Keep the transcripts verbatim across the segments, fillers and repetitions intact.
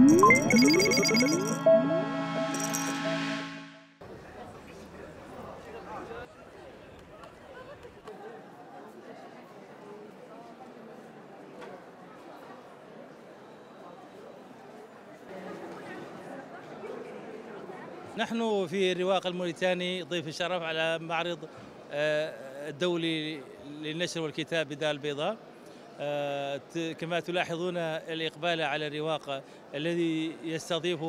نحن في الرواق الموريتاني ضيف الشرف على معرض الدولي للنشر والكتاب بدار البيضاء. كما تلاحظون الإقبال على الرواق الذي يستضيف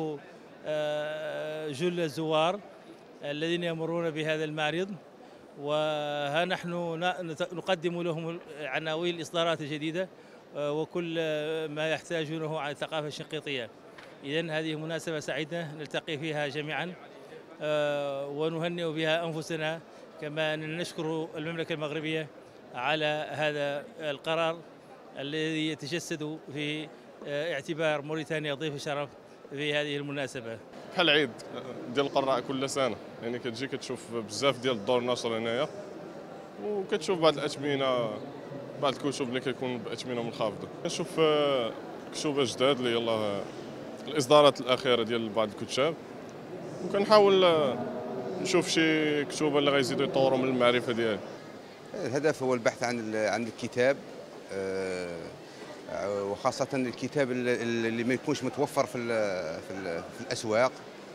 جل الزوار الذين يمرون بهذا المعرض، وها نحن نقدم لهم عناوين الإصدارات الجديدة وكل ما يحتاجونه عن الثقافة الشنقيطية. إذن هذه مناسبة سعيدة نلتقي فيها جميعا ونهنئ بها أنفسنا، كما أن نشكر المملكة المغربية على هذا القرار الذي يتجسد في اعتبار موريتانيا ضيف الشرف في هذه المناسبة. بحال العيد ديال القراء كل سنة، يعني كتجي كتشوف بزاف ديال الدور النشر هنايا، وكتشوف بعض الأثمنة، بعض الكتب اللي كيكون بأثمنة منخفضة. كنشوف كتب جداد اللي يلاه الإصدارات الأخيرة ديال بعض الكتاب، وكنحاول نشوف شي كتب اللي غيزيدوا يطوروا من المعرفة ديالي. الهدف هو البحث عن عن الكتاب، وخاصة الكتاب اللي ما يكونش متوفر في في الأسواق،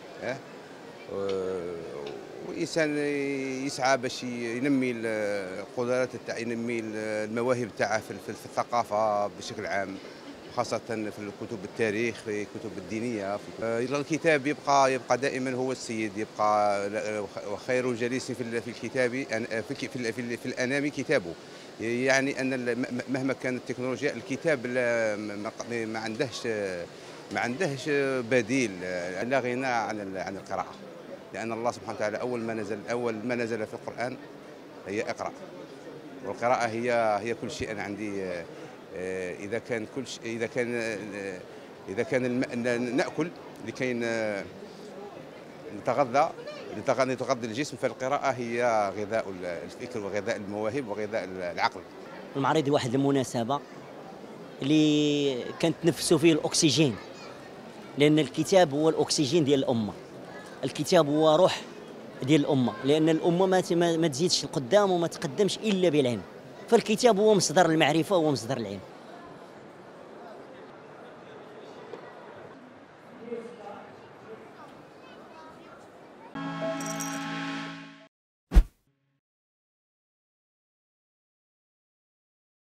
والإنسان يسعى باش ينمي القدرات تاع ينمي المواهب تاعه في الثقافة بشكل عام، خاصة في الكتب التاريخ، في الكتب الدينية. الكتاب يبقى يبقى دائما هو السيد، يبقى وخير جليس في الكتاب في في, في الأنام كتابه. يعني أن مهما كانت التكنولوجيا، الكتاب ما عندهش ما عندهش بديل، لا غنى عن عن القراءة، لأن الله سبحانه وتعالى أول ما نزل أول ما نزل في القرآن هي اقرأ، والقراءة هي هي كل شيء. أنا عندي إذا كان كل شيء إذا كان إذا كان نأكل لكي نتغذى لتغذي الجسم، فالقراءة هي غذاء الفكر وغذاء المواهب وغذاء العقل. المعرض واحد المناسبة اللي كنتنفسوا فيه الأكسجين، لأن الكتاب هو الأكسجين ديال الأمة، الكتاب هو روح ديال الأمة، لأن الأمة ما ما تزيدش القدام وما تقدمش إلا بالعلم، فالكتاب هو مصدر المعرفة وهو مصدر العلم.